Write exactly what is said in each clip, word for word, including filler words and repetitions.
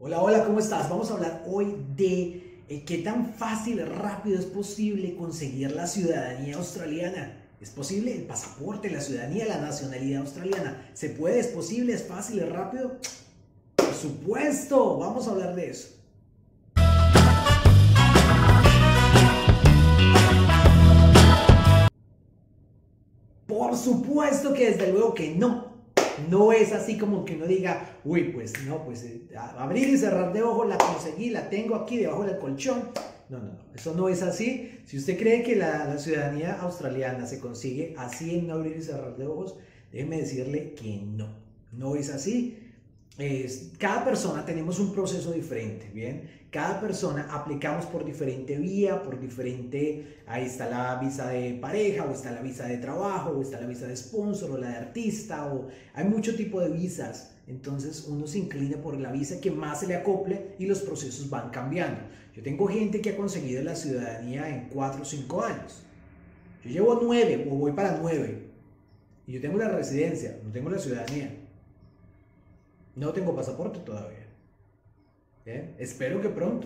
Hola, hola, ¿cómo estás? Vamos a hablar hoy de eh, qué tan fácil, rápido es posible conseguir la ciudadanía australiana. ¿Es posible el pasaporte, la ciudadanía, la nacionalidad australiana? ¿Se puede? ¿Es posible? ¿Es fácil? ¿Es rápido? Por supuesto, vamos a hablar de eso. Por supuesto que desde luego que no. No es así como que uno diga, uy, pues no, pues eh, abrir y cerrar de ojos, la conseguí, la tengo aquí debajo del colchón. No, no, no, eso no es así. Si usted cree que la, la ciudadanía australiana se consigue así en un abrir y cerrar de ojos, déjeme decirle que no, no es así. Es, cada persona tenemos un proceso diferente, ¿bien? Cada persona aplicamos por diferente vía, por diferente, ahí está la visa de pareja, o está la visa de trabajo, o está la visa de sponsor, o la de artista, o hay mucho tipo de visas. Entonces uno se inclina por la visa que más se le acople y los procesos van cambiando. Yo tengo gente que ha conseguido la ciudadanía en cuatro o cinco años. Yo llevo nueve o voy para nueve y yo tengo la residencia, no tengo la ciudadanía. No tengo pasaporte todavía. ¿Bien? Espero que pronto.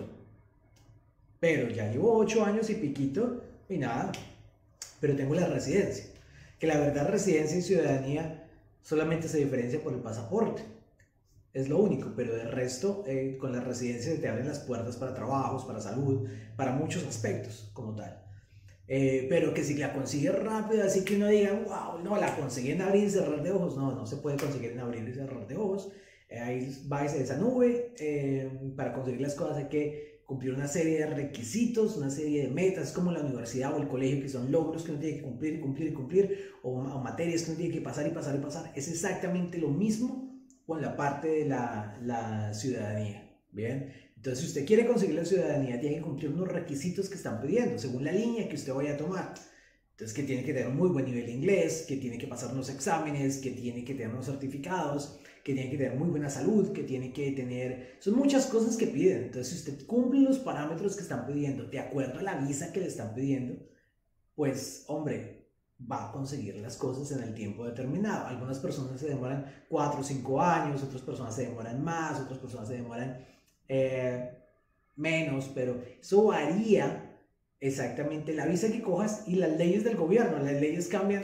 Pero ya llevo ocho años y piquito y nada. Pero tengo la residencia. Que la verdad residencia y ciudadanía solamente se diferencia por el pasaporte. Es lo único, pero del resto, eh, con la residencia te abren las puertas para trabajos, para salud, para muchos aspectos como tal. Eh, pero que si la consigues rápido, así que uno diga, wow, no, la conseguí en abrir y cerrar de ojos. No, no se puede conseguir en abrir y cerrar de ojos. Eh, ahí va esa nube. Eh, para conseguir las cosas hay que cumplir una serie de requisitos, una serie de metas, como la universidad o el colegio, que son logros que uno tiene que cumplir y cumplir y cumplir, o, o materias que uno tiene que pasar y pasar y pasar. Es exactamente lo mismo con la parte de la, la ciudadanía. Bien. Entonces, si usted quiere conseguir la ciudadanía, tiene que cumplir unos requisitos que están pidiendo, según la línea que usted vaya a tomar. Entonces, que tiene que tener un muy buen nivel de inglés, que tiene que pasar unos exámenes, que tiene que tener unos certificados, que tiene que tener muy buena salud, que tiene que tener... Son muchas cosas que piden. Entonces, si usted cumple los parámetros que están pidiendo, de acuerdo a la visa que le están pidiendo, pues, hombre, va a conseguir las cosas en el tiempo determinado. Algunas personas se demoran cuatro o cinco años, otras personas se demoran más, otras personas se demoran eh, menos, pero eso varía exactamente la visa que cojas y las leyes del gobierno. Las leyes cambian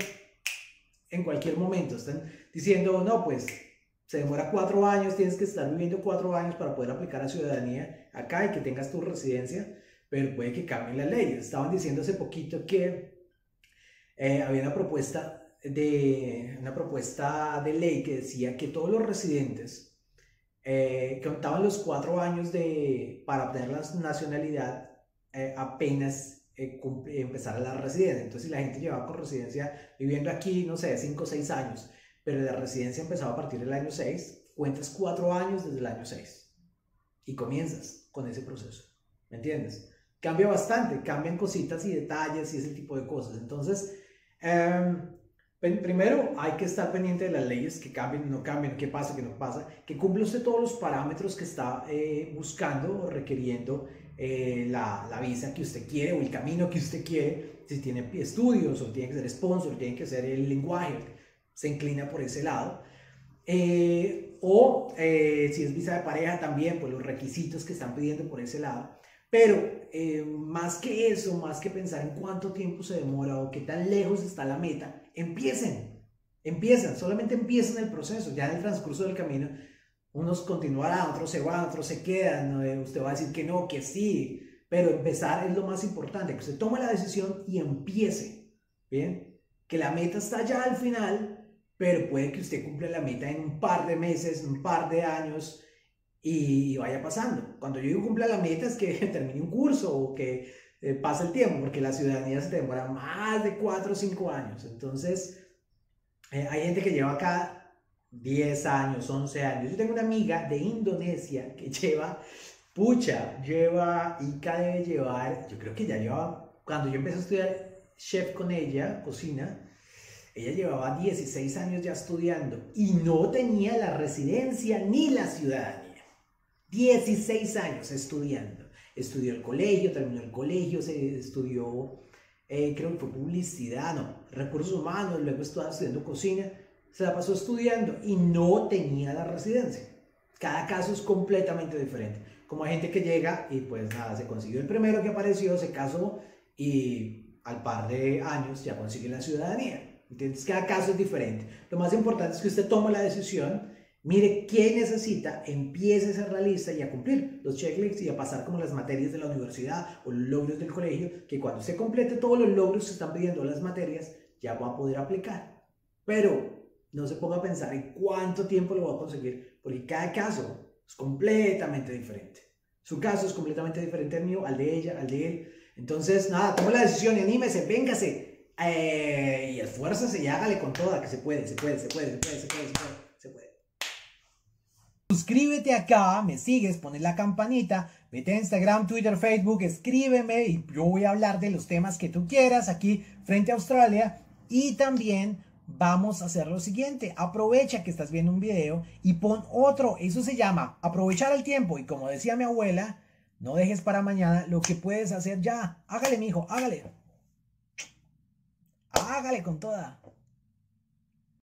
en cualquier momento. Están diciendo, no, pues se demora cuatro años, tienes que estar viviendo cuatro años para poder aplicar a ciudadanía acá y que tengas tu residencia, pero puede que cambien las leyes. Estaban diciendo hace poquito que eh, había una propuesta de, una propuesta de ley que decía que todos los residentes eh, contaban los cuatro años de, para obtener la nacionalidad eh, apenas eh, empezara la residencia. Entonces, si la gente llevaba con residencia viviendo aquí, no sé, cinco o seis años, pero la residencia empezaba a partir del año seis, cuentas cuatro años desde el año seis y comienzas con ese proceso. ¿Me entiendes? Cambia bastante, cambian cositas y detalles y ese tipo de cosas. Entonces, eh, primero hay que estar pendiente de las leyes, que cambien, no cambien, qué pasa, qué no pasa, que cumpla usted todos los parámetros que está eh, buscando o requiriendo eh, la, la visa que usted quiere o el camino que usted quiere. Si tiene estudios o tiene que ser sponsor, tiene que ser el lenguaje, se inclina por ese lado. Eh, o eh, si es visa de pareja también, pues los requisitos que están pidiendo por ese lado. Pero eh, más que eso, más que pensar en cuánto tiempo se demora o qué tan lejos está la meta, empiecen, empiezan, solamente empiezan el proceso. Ya en el transcurso del camino, unos continuarán, otros se van, otros se quedan. ¿No? Usted va a decir que no, que sí, pero empezar es lo más importante, que usted tome la decisión y empiece, ¿bien? Que la meta está ya al final, pero puede que usted cumpla la meta en un par de meses, un par de años, y vaya pasando. Cuando yo digo cumpla la meta es que termine un curso o que eh, pase el tiempo, porque la ciudadanía se demora más de cuatro o cinco años. Entonces, eh, hay gente que lleva acá diez años, once años. Yo tengo una amiga de Indonesia que lleva, pucha, lleva, Ica debe llevar, yo creo que ya lleva, cuando yo empecé a estudiar chef con ella, cocina, ella llevaba dieciséis años ya estudiando y no tenía la residencia ni la ciudadanía. dieciséis años estudiando. Estudió el colegio, terminó el colegio, se estudió, eh, creo que fue publicidad, no, recursos humanos, luego estaba estudiando cocina, se la pasó estudiando y no tenía la residencia. Cada caso es completamente diferente. Como hay gente que llega y pues nada, se consiguió el primero que apareció, se casó y al par de años ya consigue la ciudadanía. Entonces cada caso es diferente. Lo más importante es que usted tome la decisión, mire qué necesita, empiece a hacer la lista y a cumplir los checklists y a pasar como las materias de la universidad o los logros del colegio, que cuando se complete todos los logros que están pidiendo las materias, ya va a poder aplicar. Pero no se ponga a pensar en cuánto tiempo lo va a conseguir, porque cada caso es completamente diferente. Su caso es completamente diferente al mío, al de ella, al de él. Entonces, nada, tome la decisión y anímese, véngase eh, y esfuércese y hágale con toda, que se puede, se puede, se puede, se puede, se puede, se puede, se puede. Suscríbete acá, me sigues, pones la campanita, vete a Instagram, Twitter, Facebook, escríbeme y yo voy a hablar de los temas que tú quieras aquí frente a Australia. Y también vamos a hacer lo siguiente, aprovecha que estás viendo un video y pon otro. Eso se llama aprovechar el tiempo, y como decía mi abuela, no dejes para mañana lo que puedes hacer ya. Hágale, mijo, hágale. Hágale con toda.